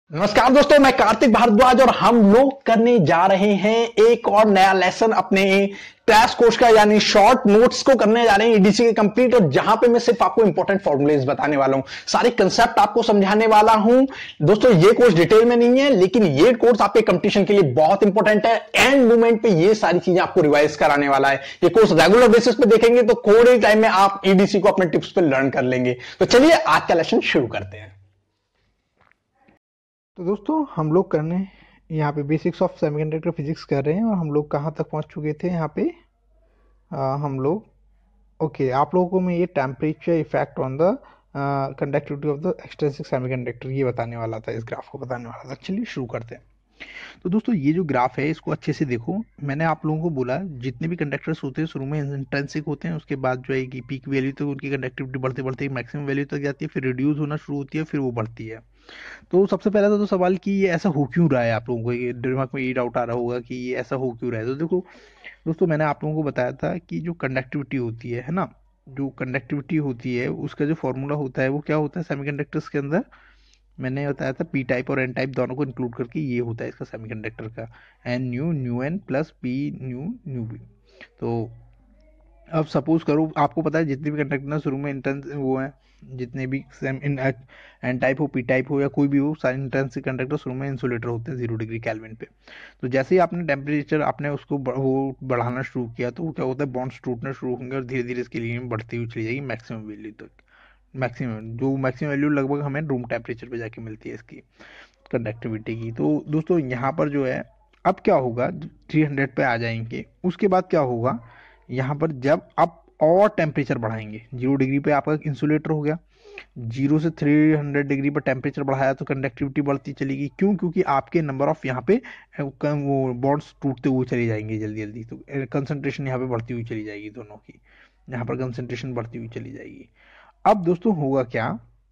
नमस्कार दोस्तों, मैं कार्तिक भारद्वाज और हम लोग करने जा रहे हैं एक और नया लेसन अपने क्रैश कोर्स का, यानी शॉर्ट नोट्स को करने जा रहे हैं ईडीसी के कंप्लीट। और जहां पे मैं सिर्फ आपको इंपॉर्टेंट फॉर्मूलेज बताने वाला हूं, सारे कंसेप्ट आपको समझाने वाला हूं। दोस्तों ये कोर्स डिटेल में नहीं है, लेकिन ये कोर्स आपके कंपटीशन के लिए बहुत इंपॉर्टेंट है। एंड मोमेंट पे ये सारी चीजें आपको रिवाइज कराने वाला है। ये कोर्स रेगुलर बेसिस पे देखेंगे तो थोड़े टाइम में आप ईडीसी को अपने टिप्स पे लर्न कर लेंगे। तो चलिए आज का लेसन शुरू करते हैं। तो दोस्तों हम लोग करने यहाँ पे बेसिक्स ऑफ सेमीकंडक्टर फिजिक्स कर रहे हैं और हम लोग कहाँ तक पहुँच चुके थे यहाँ पे हम लोग आप लोगों को मैं ये temperature effect on the conductivity of the extrinsic semiconductor ये बताने वाला था, इस ग्राफ को बताने वाला था। चलिए शुरू करते हैं। तो दोस्तों ये जो ग्राफ है इसको अच्छे से देखो। मैंने आप लोगों को बोला जितने भी कंडक्टर्स होते हैं शुरू में इंट्रिंसिक होते हैं, उसके बाद जो है कि पीक वैल्यू तक उनकी कंडक्टिविटी बढ़ते बढ़ते मैक्सिमम वैल्यू तक जाती है, फिर रिड्यूस होना शुरू होती है, फिर वो बढ़ती है। तो सबसे पहला तो सवाल कि ये ऐसा हो क्यों रहा है, आप लोगों को ये दिमाग में ये डाउट आ रहा होगा कि ये ऐसा हो क्यों रहा है। तो देखो दोस्तों, मैंने आप लोगों को बताया था कि जो कंडक्टिविटी होती है ना, जो कंडक्टिविटी होती है उसका जो फॉर्मूला होता है वो क्या होता है सेमीकंडक्टर्स के अंदर। मैंने बताया था पी टाइप और एन टाइप दोनों को इंक्लूड करके ये होता है इसका सेमीकंडक्टर का N new new N plus P new new B. तो अब सपोज करो आपको पता है जितने भी कंडक्टर शुरू में इंटर्न वो है, जितने भी एन टाइप हो पी टाइप हो या कोई भी हो, सारे इंटर्नसिक कंडक्टर शुरू में इंसुलेटर होते हैं 0 डिग्री केल्विन पे। तो जैसे ही आपने टेम्परेचर आपने उसको वो बढ़ाना शुरू किया तो वो क्या होता है, बॉन्ड्स टूटना शुरू होंगे और धीरे धीरे इसकी लिमिट बढ़ती हुई चली जाएगी मैक्सिमम वैल्यू तक। मैक्सिमम वैल्यू लगभग हमें रूम टेम्परेचर पे जाके मिलती है इसकी कंडक्टिविटी की। तो दोस्तों यहाँ पर जो है अब क्या होगा, 300 पे आ जाएंगे। उसके बाद क्या होगा, यहाँ पर जब आप और टेम्परेचर बढ़ाएंगे, 0 डिग्री पे आपका इंसुलेटर हो गया, 0 से 300 डिग्री पर टेम्परेचर बढ़ाया तो कंडक्टिविटी बढ़ती चलेगी। क्यों? क्योंकि आपके नंबर ऑफ यहाँ पे वो बॉन्ड्स टूटते हुए चले जाएंगे जल्दी जल्दी, तो कंसंट्रेशन यहाँ पे बढ़ती हुई चली जाएगी दोनों की, यहाँ पर कंसंट्रेशन बढ़ती हुई चली जाएगी। अब दोस्तों होगा क्या,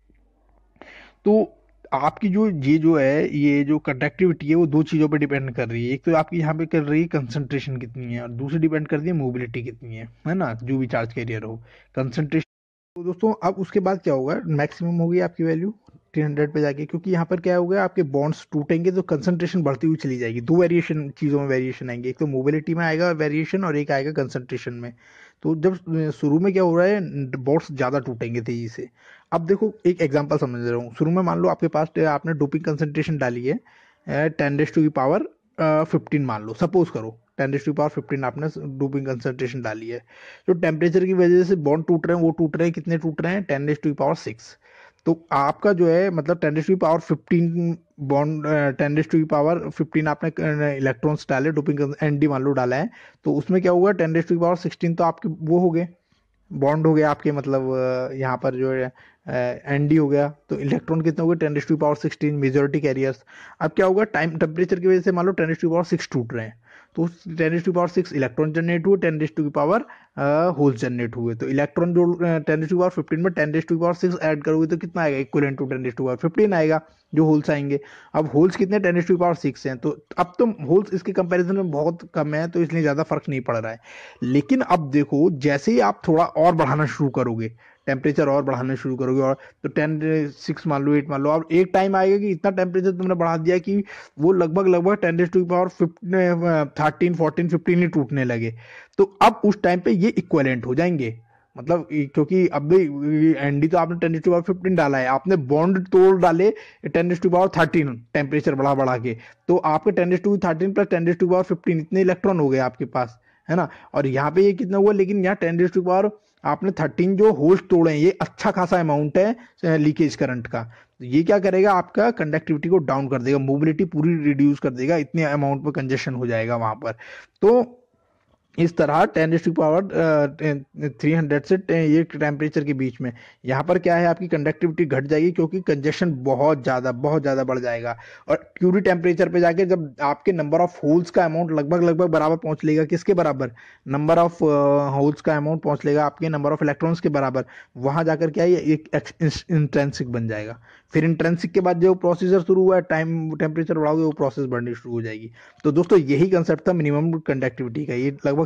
तो आपकी जो है ये जो कंडक्टिविटी है वो दो चीज़ों पे डिपेंड कर रही है। एक तो आपकी यहाँ पे कर रही है कंसंट्रेशन कितनी है, और दूसरी डिपेंड करती है मोबिलिटी कितनी है ना, जो भी चार्ज कैरियर हो कंसंट्रेशन। तो दोस्तों अब उसके बाद क्या होगा, मैक्सिमम होगी आपकी वैल्यू 300 पे जाके, क्योंकि यहाँ पर क्या होगा आपके बॉन्ड्स टूटेंगे तो कंसंट्रेशन बढ़ती हुई चली जाएगी। दो वेरिएशन चीज़ों में वेरिएशन आएंगे, एक तो मोबिलिटी में आएगा वेरिएशन और एक आएगा कंसंट्रेशन में। तो जब शुरू में क्या हो रहा है, बॉन्ड्स ज़्यादा टूटेंगे तेजी से। अब देखो एक एग्जांपल समझ रहा हूँ, शुरू में मान लो आपके पास आपने डोपिंग कंसंट्रेशन डाली है 10⁻15 मान लो, सपोज करो 10⁻15 आपने डोपिंग कंसंट्रेशन डाली है। जो टेम्परेचर की वजह से बॉन्ड टूट रहे हैं वो टूट रहे हैं, कितने टूट रहे हैं, 10⁻6। तो आपका जो है मतलब 10⁻15 बॉन्ड 10⁻15 आपने इलेक्ट्रॉन्स डाले, डोपिंग एन डी मान लो डाला है, तो उसमें क्या हुआ 10⁻16 तो आपके वो हो गए, बॉन्ड हो गया आपके, मतलब यहाँ पर जो है एन डी हो गया। तो इलेक्ट्रॉन कितने हो गए 10⁻16 मेजोरिटी कैरियर्स। अब क्या होगा, टाइम टेम्परेचर की वजह से मान लो 10⁻6 टूट रहे हैं, तो 10⁻6 इलेक्ट्रॉन जनरेट हुए, 10⁻⁴ होल्स जनरेट हुए। तो इलेक्ट्रॉन जो 10⁻15 में 10⁻6 ऐड करोगे तो कितना आएगा, इक्वलेंट टू 10⁻15 आएगा जो होल्स आएंगे। अब होल्स कितने 10⁻6 हैं, तो अब तो होल्स इसके कंपैरिजन में बहुत कम है, तो इसलिए ज़्यादा फर्क नहीं पड़ रहा है। लेकिन अब देखो जैसे ही आप थोड़ा और बढ़ाना शुरू करोगे, टेम्परेचर और बढ़ाने शुरू करोगे, और तो 10 6 मान लो 8 मान लो, अब एक टाइम आएगा कि इतना टेम्परेचर तुमने बढ़ा दिया कि वो लगभग 10⁻13 14 15 ही टूटने लगे। तो अब उस टाइम पे ये इक्वलेंट हो जाएंगे, मतलब क्योंकि अब भी एनडी तो आपने 10⁻15 डाला है, आपने बॉन्ड तोड़ डाले 10⁻13 टेम्परेचर बढ़ा के, तो आपके 10⁻13 प्लस 10⁻15 इतने इलेक्ट्रॉन हो गए आपके पास, है ना। और यहाँ पे ये कितना हुआ, लेकिन यहाँ 10⁻ आपने 13 जो होल्स तोड़े हैं, ये अच्छा खासा अमाउंट है लीकेज करंट का। तो ये क्या करेगा, आपका कंडक्टिविटी को डाउन कर देगा, मोबिलिटी पूरी रिड्यूस कर देगा, इतने अमाउंट पर कंजेशन हो जाएगा वहां पर। तो इस तरह 10⁻300 से ये टेम्परेचर के बीच में यहाँ पर क्या है, आपकी कंडक्टिविटी घट जाएगी, क्योंकि कंजेशन बहुत ज़्यादा बढ़ जाएगा। और क्यूरी टेम्परेचर पे जाके जब आपके नंबर ऑफ होल्स का अमाउंट लगभग बराबर पहुंच लेगा, किसके बराबर, नंबर ऑफ होल्स का अमाउंट पहुंच लेगा आपके नंबर ऑफ इलेक्ट्रॉन्स के बराबर, वहां जाकर क्या है एक इंट्रिंसिक बन जाएगा। फिर इंट्रिंसिक के बाद जो प्रोसीजर शुरू हुआ है, टेम्परेचर बढ़ाओगे वो प्रोसेस बढ़नी शुरू हो जाएगी। तो दोस्तों यही कंसेप्ट था मिनिमम कंडक्टिविटी का, ये लगभग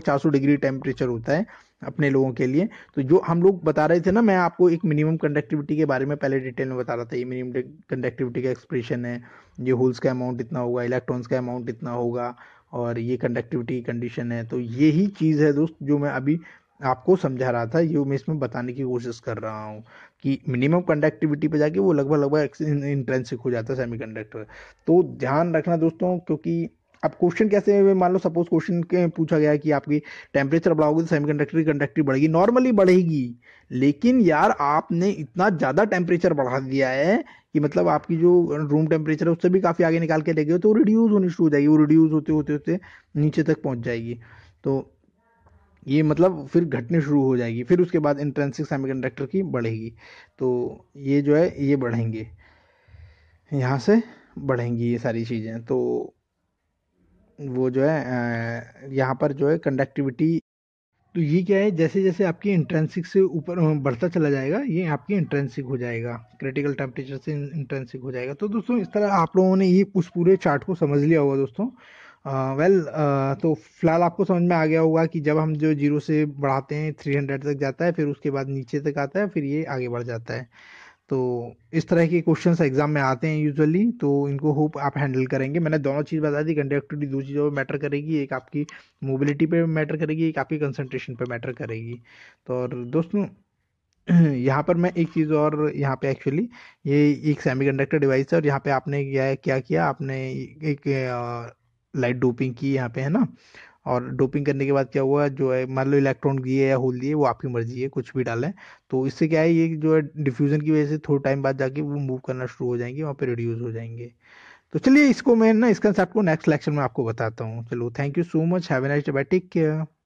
लगभग 400 डिग्री टेम्परेचर होता है अपने लोगों के लिए। तो जो हम लोग बता रहे थे ना, मैं आपको एक मिनिमम कंडक्टिविटी के बारे में पहले डिटेल में बता रहा था। ये मिनिमम कंडक्टिविटी का एक्सप्रेशन है, ये होल्स का अमाउंट इतना होगा, इलेक्ट्रॉन्स का अमाउंट इतना होगा, और ये कंडक्टिविटी की कंडीशन है। तो यही चीज़ है दोस्त जो मैं अभी आपको समझा रहा था, ये मैं इसमें बताने की कोशिश कर रहा हूँ कि मिनिमम कंडक्टिविटी पे जाके वो लगभग लगभग इंट्रिंसिक हो जाता है सेमीकंडक्टर। तो ध्यान रखना दोस्तों, क्योंकि अब क्वेश्चन कैसे, मान लो सपोज क्वेश्चन के पूछा गया कि आपकी टेम्परेचर बढ़ाओगे तो सेमीकंडक्टर की कंडक्टिविटी बढ़ेगी, नॉर्मली बढ़ेगी, लेकिन यार आपने इतना ज़्यादा टेम्परेचर बढ़ा दिया है कि मतलब आपकी जो रूम टेम्परेचर है उससे भी काफ़ी आगे निकाल के ले गए, तो वो रिड्यूस होनी शुरू हो जाएगी, वो रिड्यूस होते होते होते नीचे तक पहुंच जाएगी। तो ये मतलब फिर घटने शुरू हो जाएगी, फिर उसके बाद इंट्रिंसिक सेमीकंडक्टर की बढ़ेगी। तो ये जो है ये बढ़ेंगे, यहाँ से बढ़ेंगी ये सारी चीज़ें। तो वो जो है यहाँ पर जो है कंडक्टिविटी, तो ये क्या है, जैसे जैसे आपकी इंट्रिंसिक से ऊपर बढ़ता चला जाएगा, ये आपकी इंट्रिंसिक हो जाएगा, क्रिटिकल टेम्परेचर से इंट्रिंसिक हो जाएगा। तो दोस्तों इस तरह आप लोगों ने ये उस पूरे चार्ट को समझ लिया होगा दोस्तों। तो फिलहाल आपको समझ में आ गया होगा कि जब हम जो 0 से बढ़ाते हैं 300 तक जाता है, फिर उसके बाद नीचे तक आता है, फिर ये आगे बढ़ जाता है। तो इस तरह के क्वेश्चंस एग्जाम में आते हैं यूजुअली, तो इनको होप आप हैंडल करेंगे। मैंने दोनों चीज़ बता दी, कंडक्टिविटी दो चीज़ों पे मैटर करेगी, एक आपकी मोबिलिटी पे मैटर करेगी, एक आपकी कंसंट्रेशन पे मैटर करेगी। तो और दोस्तों यहाँ पर मैं एक चीज़ और, यहाँ पे एक्चुअली ये एक सेमीकंडक्टर डिवाइस है, और यहाँ पे आपने क्या किया, आपने एक लाइट डोपिंग की यहाँ पे, है ना। और डोपिंग करने के बाद क्या हुआ, जो है मान लो इलेक्ट्रॉन दिए या होल दिए, वो आपकी मर्जी है, कुछ भी डालें। तो इससे क्या है, ये जो है डिफ्यूजन की वजह से थोड़े टाइम बाद जाके वो मूव करना शुरू हो जाएंगे, वहाँ पे रिड्यूस हो जाएंगे। तो चलिए इसको मैं ना, इस कंसेप्ट को नेक्स्ट लेक्चर में आपको बताता हूँ। चलो, thank you so much, have a nice day, bye, take care.